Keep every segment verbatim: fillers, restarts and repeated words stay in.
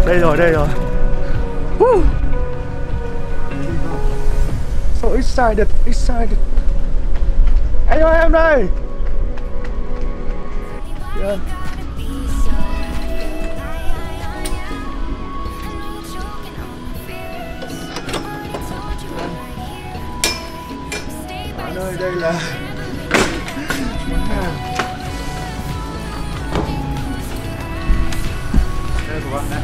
Đây rồi, đây rồi. Woo. So excited, excited. Anh ơi, em đây. Yeah. Bạn ơi, đây là đây của bạn đây.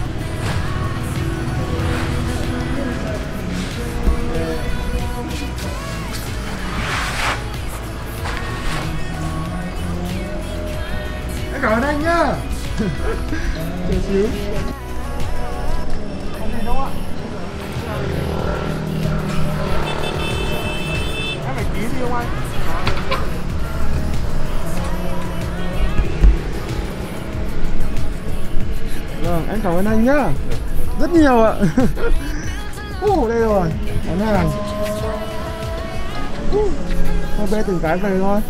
Cảm ơn anh nhá. Chờ xíu. Anh này đâu ạ? Em phải ký gì không anh? Vâng, em cảm ơn anh nhá. Rất nhiều ạ. Ồ, đây rồi. Món hàng. Thôi bê từng cái về thôi.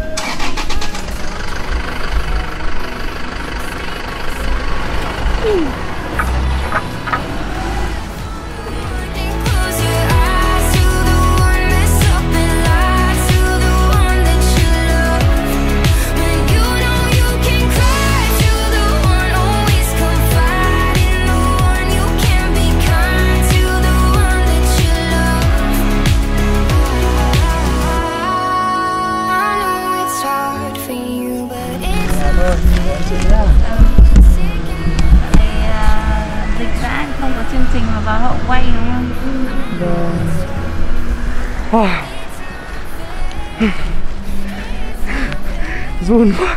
Chương trình mà vào hậu quay đúng không? Vâng. Oh. Run quá.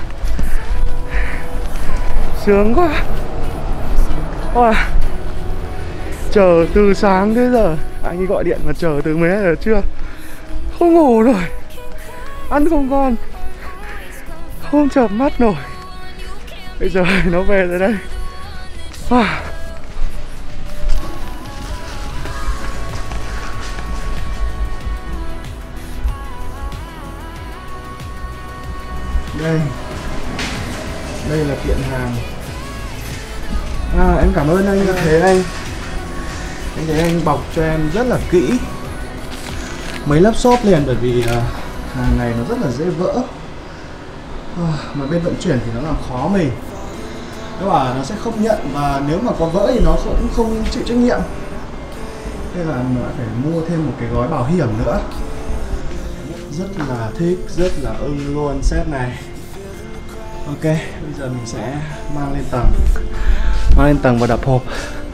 Sướng quá. Oh. Chờ từ sáng tới giờ. Anh ấy gọi điện mà chờ từ mấy giờ trưa. Không ngủ rồi. Ăn không ngon. Không chợp mắt nổi. Bây giờ nó về rồi đây. Oh. Đây. Đây là kiện hàng. À, em cảm ơn anh. Anh thấy anh Anh thấy anh bọc cho em rất là kỹ. Mấy lớp xốp liền bởi vì uh, hàng này nó rất là dễ vỡ. uh, Mà bên vận chuyển thì nó làm khó mình. Nó bảo nó sẽ không nhận và nếu mà có vỡ thì nó cũng không chịu trách nhiệm. Nên là mình phải mua thêm một cái gói bảo hiểm nữa. Rất là thích, rất là ưng luôn set này. Ok, bây giờ mình sẽ mang lên tầng Mang lên tầng và đập hộp.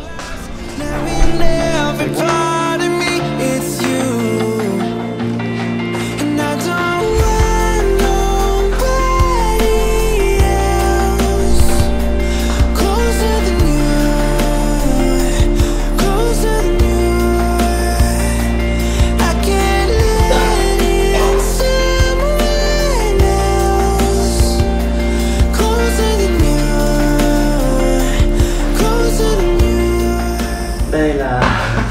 Đây là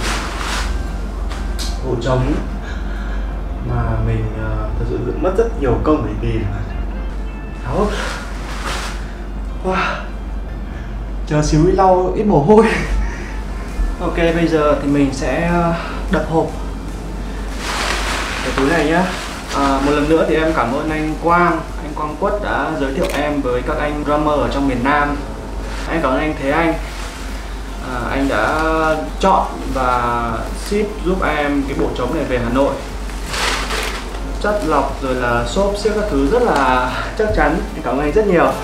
ổ trống mà mình uh, thật sự mất rất nhiều công để tìm. Đó. Wow. Chờ xíu đi lau ít mồ hôi. Ok, bây giờ thì mình sẽ đập hộp cái túi này nhá. À, một lần nữa thì em cảm ơn anh Quang, anh Quang Quất đã giới thiệu em với các anh drummer ở trong miền Nam. Em cảm ơn anh Thế Anh. À, anh đã chọn và ship giúp em cái bộ trống này về Hà Nội. Chất lọc rồi là xốp xiếc các thứ rất là chắc chắn. Em cảm ơn anh rất nhiều.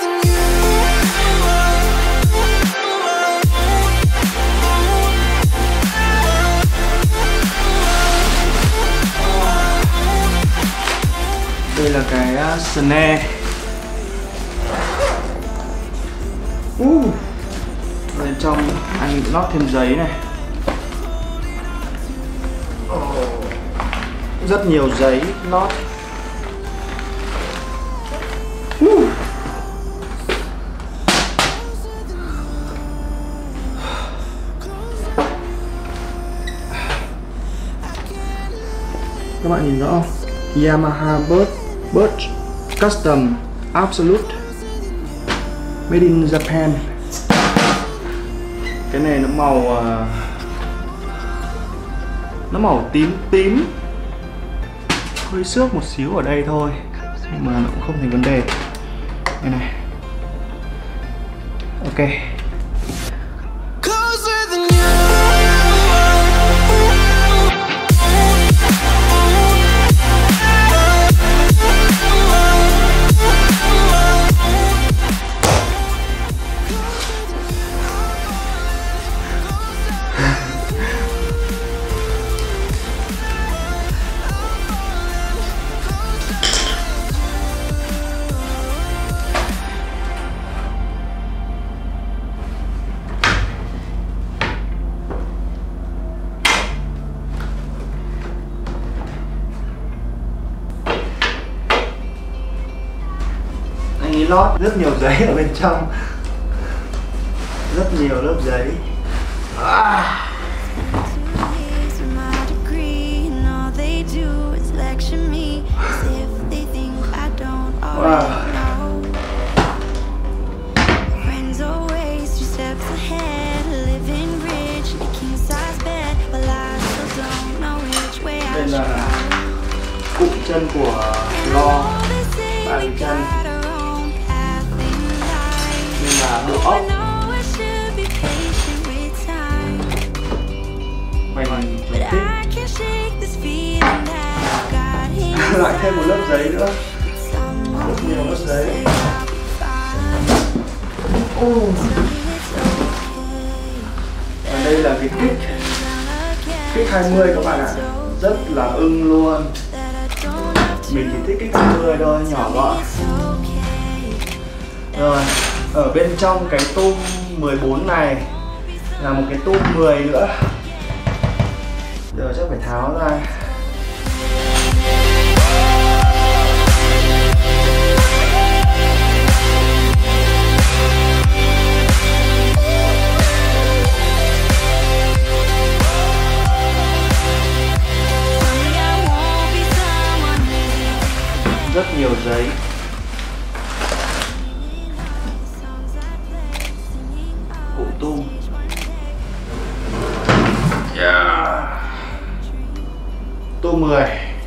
Đây là cái snare. Uh. Bên trong anh lót thêm giấy này. Rất nhiều giấy lót. uh. Các bạn nhìn rõ không? Yamaha Birch, Birch Custom Absolute Made in Japan. Cái này nó màu uh, nó màu tím tím, hơi xước một xíu ở đây thôi, nhưng mà nó cũng không thành vấn đề. Đây này. Ok. Anh ấy lót rất nhiều giấy ở bên trong, rất nhiều lớp giấy. À. Wow. Đây là cụm chân của lo, bàn chân. Đây là bộ ốc. Vành tròn tích. Lại thêm một lớp giấy nữa. Rất nhiều lớp giấy. Oh. Và đây là cái kích kích hai mươi các bạn ạ, rất là ưng luôn. Mình chỉ thích kích hai mươi thôi, nhỏ gọn. Rồi, ở bên trong cái tum mười bốn này là một cái tum mười nữa. Giờ chắc phải tháo ra. Rất nhiều giấy. Bộ tum. Yeah. Tum mười.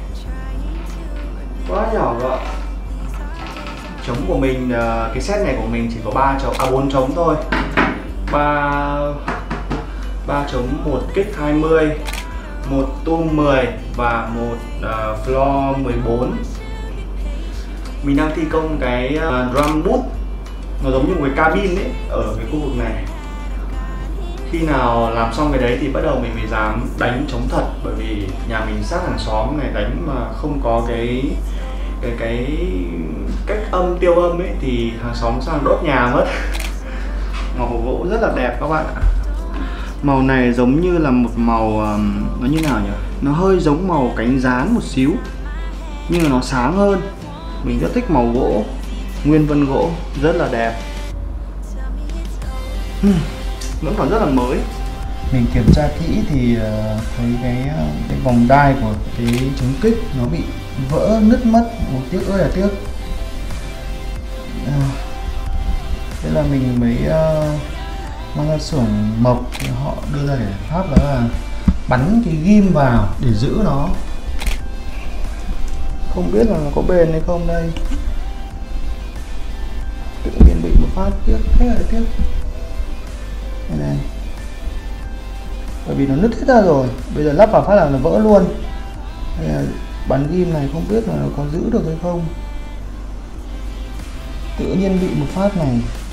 Quá nhỏ gọn. Trống của mình, cái set này của mình chỉ có ba trống, à bốn trống thôi. ba ba trống, một kích hai mươi, một tum mười và một uh, floor mười bốn. Mình đang thi công cái uh, drum booth, nó giống như một cái cabin ấy, ở cái khu vực này. Khi nào làm xong cái đấy thì bắt đầu mình mới dám đánh trống thật, bởi vì nhà mình sát hàng xóm này, đánh mà không có cái cái cái cách âm tiêu âm ấy thì hàng xóm sang đốt nhà mất. Màu gỗ rất là đẹp các bạn ạ. Màu này giống như là một màu um, nó như nào nhỉ? Nó hơi giống màu cánh gián một xíu, nhưng mà nó sáng hơn. Mình rất thích màu gỗ, nguyên vân gỗ, rất là đẹp. Hmm, vẫn còn rất là mới. Mình kiểm tra kỹ thì thấy cái cái vòng đai của cái chống kích nó bị vỡ nứt mất, một tiếc ơi là tiếc. À, thế là mình mới uh, mang ra xưởng mộc thì họ đưa ra giải pháp đó là bắn cái ghim vào để giữ nó. Không biết là nó có bền hay không đây. Tự nhiên bị một phát tiếc, thế là tiếc. Đây này. Bởi vì nó nứt hết ra rồi, bây giờ lắp vào phát là nó vỡ luôn. Đây là bắn ghim này không biết là nó có giữ được hay không. Tự nhiên bị một phát này